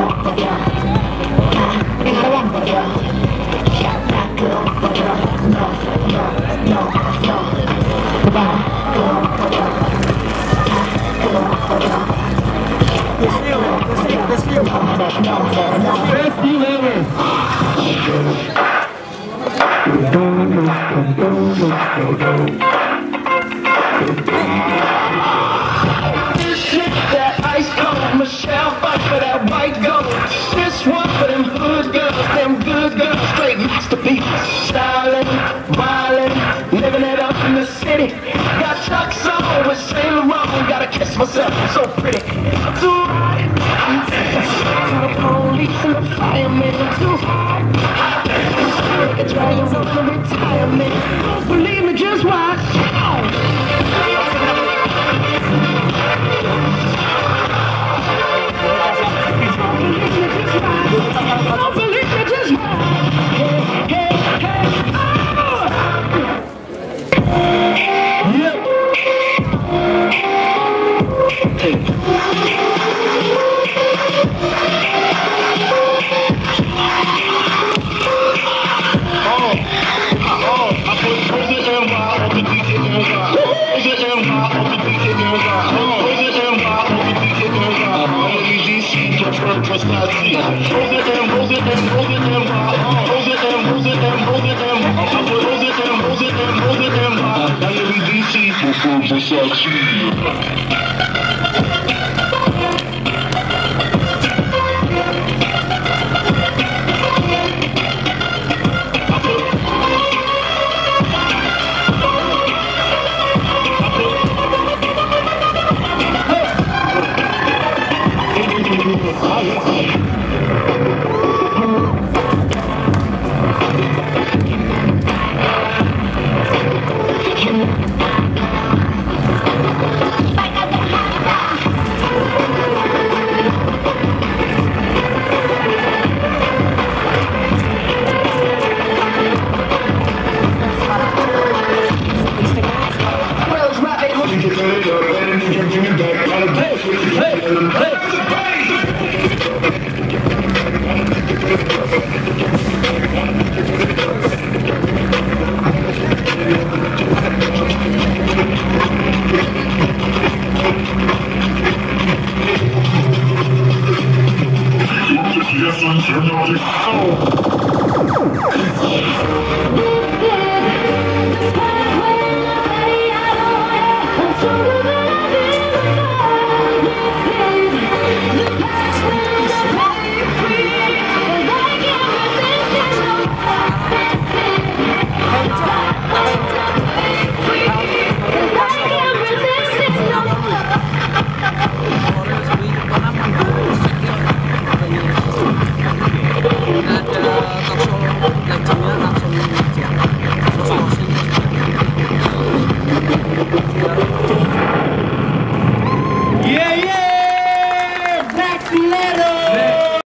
That ice cold Michelle fight for that white gold. This one for them hood girls, them good girls, straight masterpieces. Styling, wildin', living it up in the city. Got Chuck's on with Saint Laurent, gotta kiss myself, I'm so pretty. I'm too hot, the police and the firemen, I'm too hot. I can try you from the retirement. Don't believe me, just watch. Don't believe me, just watch. Hey, Yes, I'm